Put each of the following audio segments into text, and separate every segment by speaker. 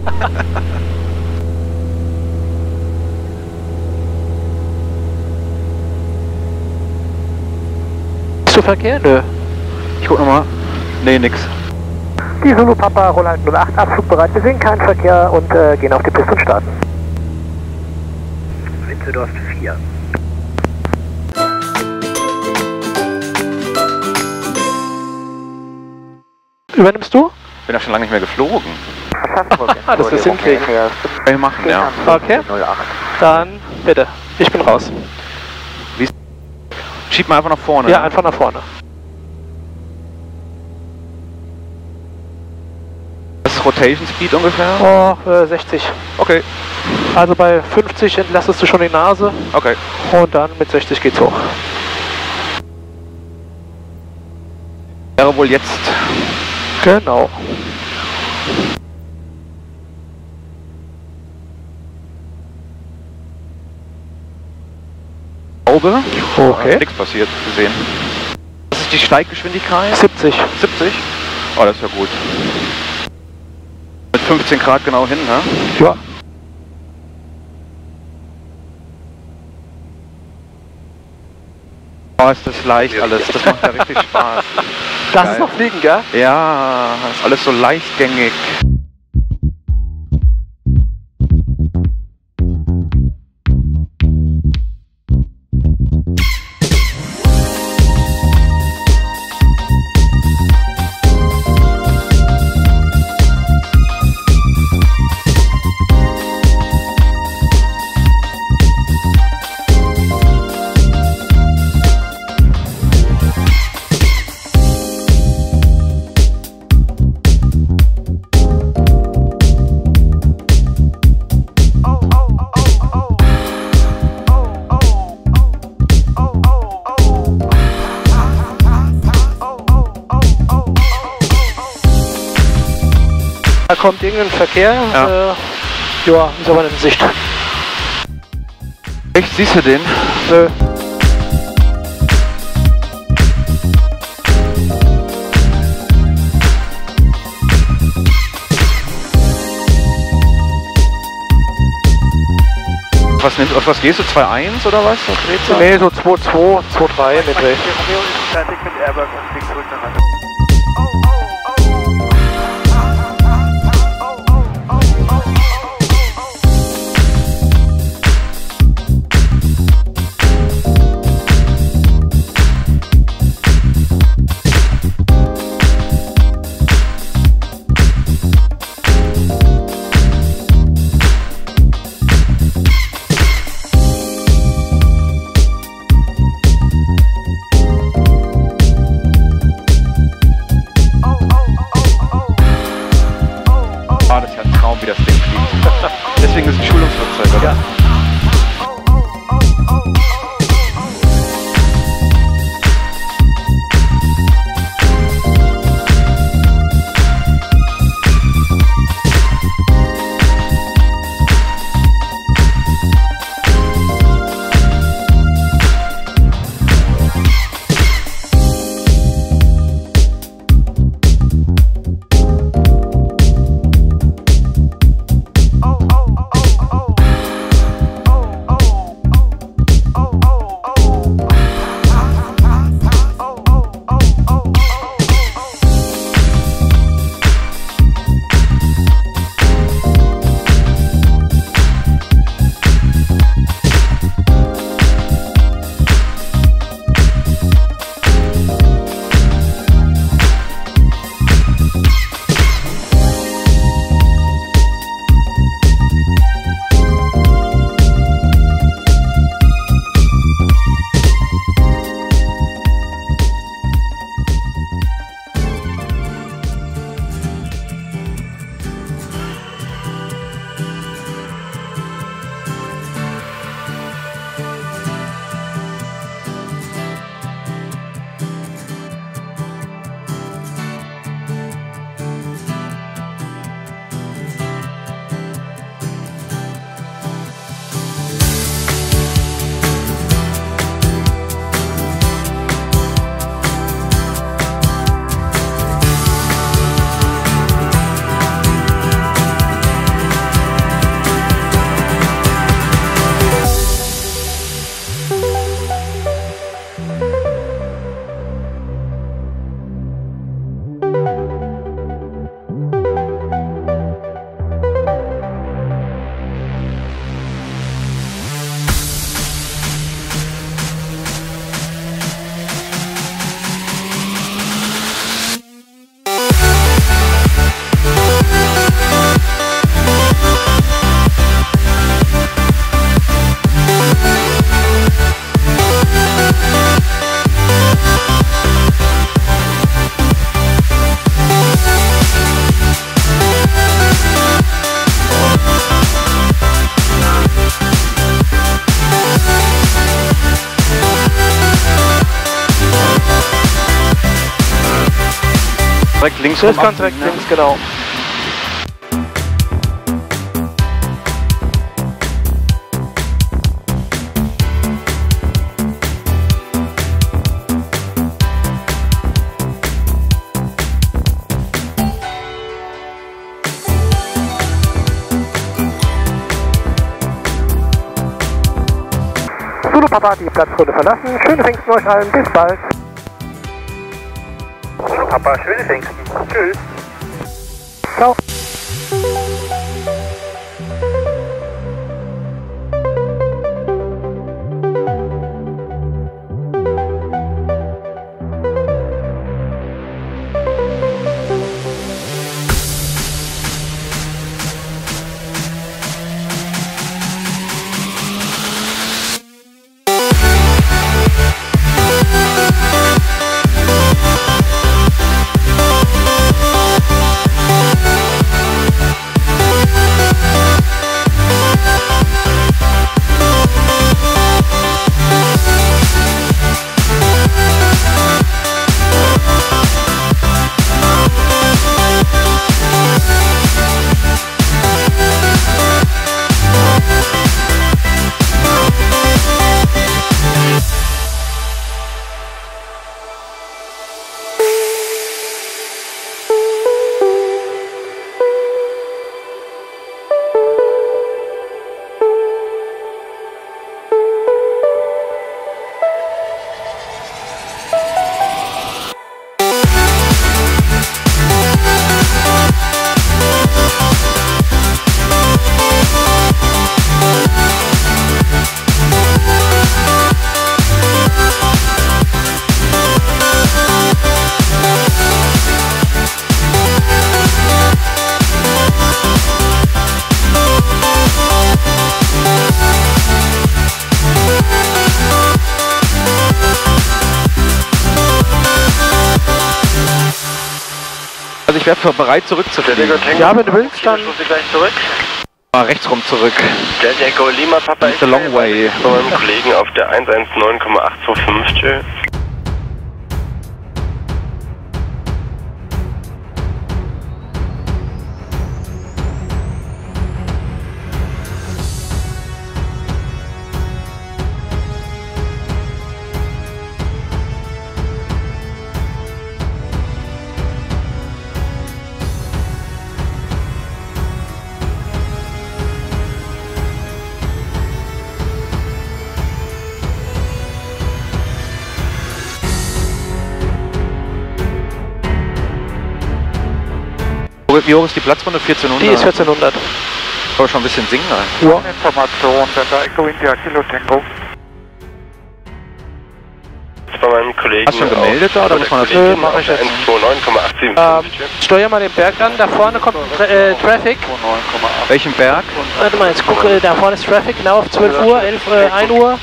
Speaker 1: Bist du Verkehr? Nö.
Speaker 2: Ich guck nochmal. Nee, nix.
Speaker 3: Die Zulu Papa, Roland 08, abflugbereit. Wir sehen keinen Verkehr und gehen auf die Piste und starten. Winteldorf 4.
Speaker 1: Übernimmst du?
Speaker 2: Bin ja schon lange nicht mehr geflogen.
Speaker 1: Das ist hinkriegen.
Speaker 2: Kann ich machen, ja.
Speaker 1: Okay. Dann bitte. Ich bin raus.
Speaker 2: Schieb mal einfach nach vorne.
Speaker 1: Ja, einfach nach vorne.
Speaker 2: Was ist Rotation Speed ungefähr?
Speaker 1: Oh, 60.
Speaker 2: Okay.
Speaker 1: Also bei 50 entlastest du schon die Nase.
Speaker 2: Okay.
Speaker 1: Und dann mit 60 geht's hoch.
Speaker 2: Wäre wohl jetzt.
Speaker 1: Genau. Okay.
Speaker 2: Nichts passiert, gesehen. Was ist die Steiggeschwindigkeit?
Speaker 1: 70.
Speaker 2: 70? Oh, das ist ja gut. Mit 15 Grad genau hin, ne?
Speaker 1: Ja.
Speaker 2: Oh, ist das leicht alles. Das macht ja richtig Spaß.
Speaker 1: Das ist noch Fliegen, gell?
Speaker 2: Ja, ist alles so leichtgängig.
Speaker 1: Da kommt irgendein Verkehr.
Speaker 2: Ja.
Speaker 1: Ja, ist aber in Sicht.
Speaker 2: Echt, siehst du den?
Speaker 1: Nö.
Speaker 2: Auf was gehst du? 2.1 oder was?
Speaker 1: Nee, so 2.2, 2.3 in den Dreh.
Speaker 3: Fertig mit Airbag und fliegt zurück nach Hause.
Speaker 2: Ah, das ist ja ein Traum, wie das Ding fliegt. Deswegen ist es ein Schulungsflugzeug, oder?
Speaker 1: Ja.
Speaker 2: links
Speaker 1: Das
Speaker 2: rum
Speaker 1: kommt direkt
Speaker 2: abbiegen, ne?
Speaker 1: links, genau.
Speaker 3: Zulu Papa hat die Platzrunde verlassen. Schöne Pfingsten euch allen. Bis bald. Zulu Papa, schöne Pfingsten. Tschüss. Ciao.
Speaker 2: Also ich wäre bereit zurückzufliegen.
Speaker 1: Ja, wenn du willst, dann...
Speaker 4: gleich zurück.
Speaker 2: Mal rechts rum zurück.
Speaker 4: Delta Echo Lima Papa
Speaker 2: It's a long way.
Speaker 4: Von meinem Kollegen auf der 119,825, tschö.
Speaker 2: Wie hoch ist die Platzrunde? 1400?
Speaker 1: Die ist 1400.
Speaker 2: Aber schon ein bisschen singen.
Speaker 1: Ja.
Speaker 3: Information, Delta Echo India Kilo Tango.
Speaker 4: Bei meinem Kollegen.
Speaker 2: Hast du schon gemeldet da, oder muss man das
Speaker 1: mache ich jetzt.
Speaker 4: 129,875,
Speaker 1: Steuer mal den Berg an, da vorne kommt Traffic.
Speaker 2: Welchen Berg?
Speaker 1: Warte mal, jetzt gucke, da vorne ist Traffic, genau auf 12 Uhr, 1 Uhr.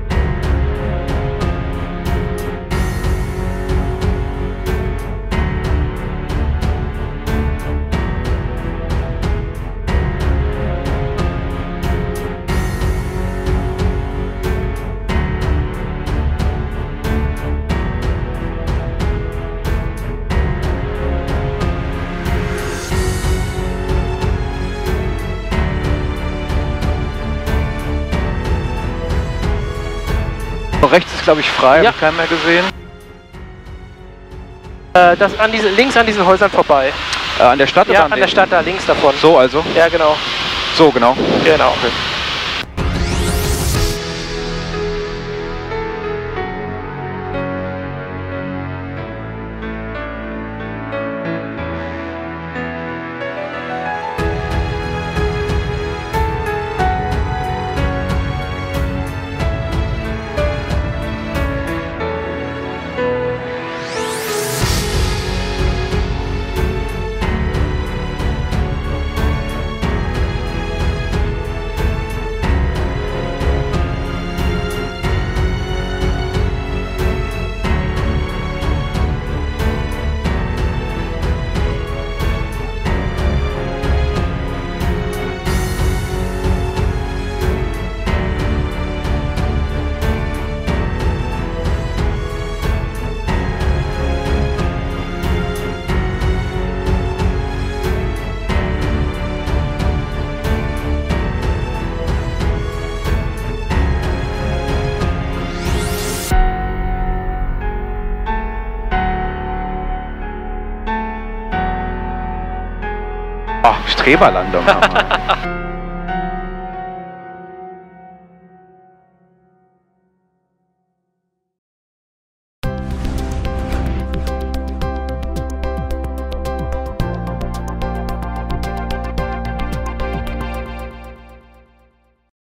Speaker 2: Rechts ist glaube ich frei,
Speaker 1: Ja.
Speaker 2: hab ich keinen mehr gesehen.
Speaker 1: Das an links an diesen Häusern vorbei.
Speaker 2: An der Stadt
Speaker 1: Ja,
Speaker 2: oder
Speaker 1: an der Stadt da links davon.
Speaker 2: So also?
Speaker 1: Ja, genau.
Speaker 2: So genau.
Speaker 1: Genau.
Speaker 2: Okay. Oh, Streberlandung. Hammer.